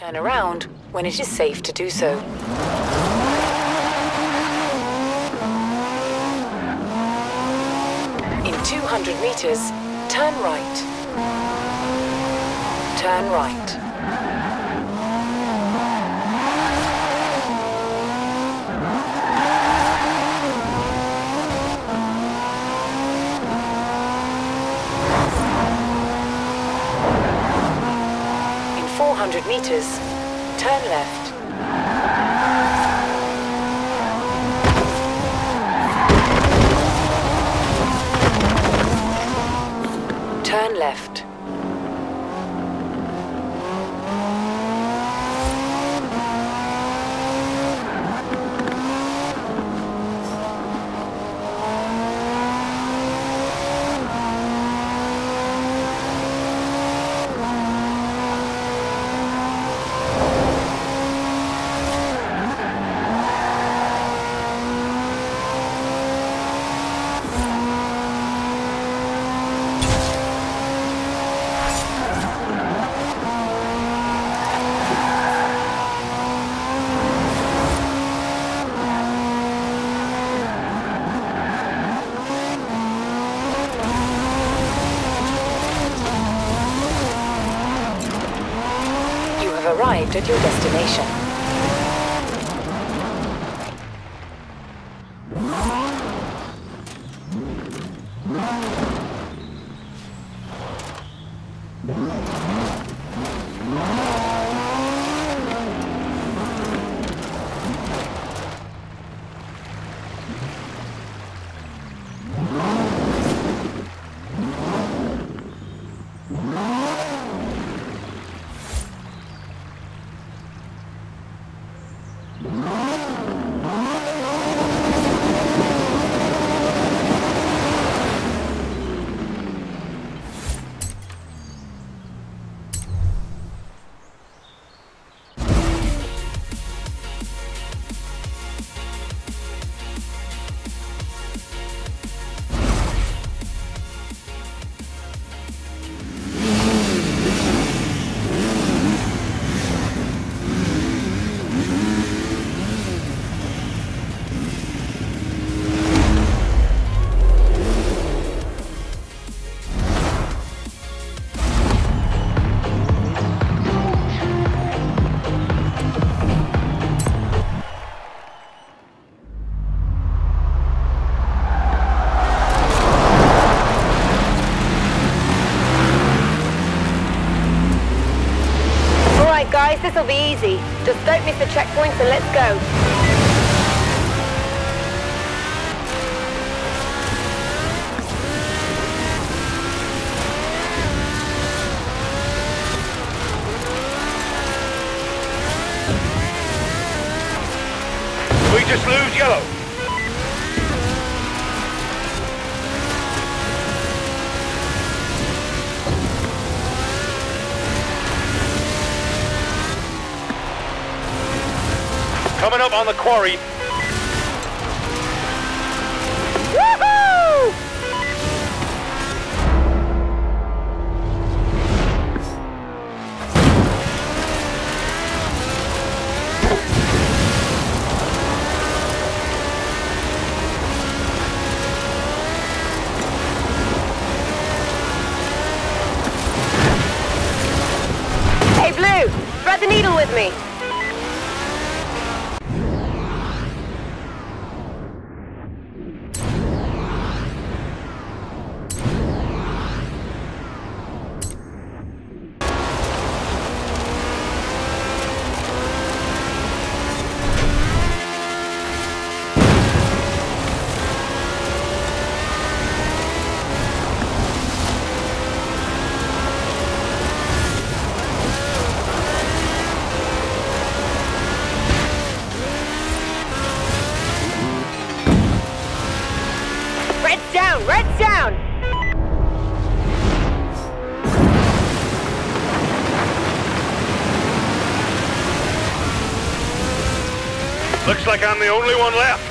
Turn around when it is safe to do so. In 200 meters, turn right. Turn right. In 400 meters, turn left. Turn left. Arrived at your destination. Guys, this'll be easy. Just don't miss the checkpoints and let's go. We just lose yellow. Coming up on the quarry. Woohoo! Hey, Blue, thread the needle with me. Red's down! Looks like I'm the only one left.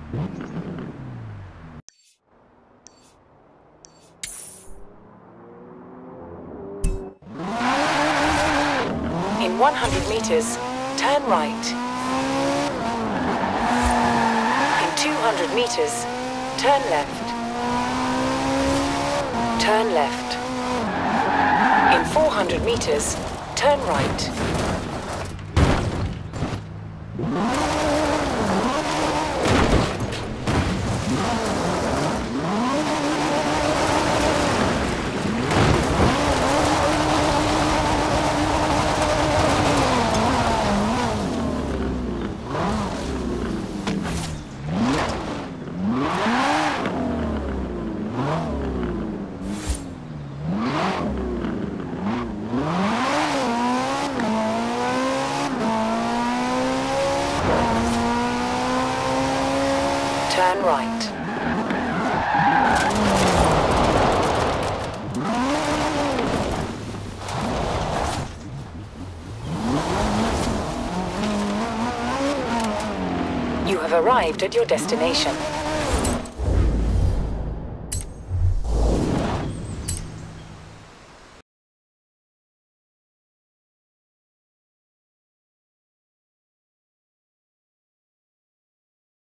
In 100 meters, turn right. In 200 meters, turn left. Turn left. In 400 meters, turn right. Turn right. You have arrived at your destination.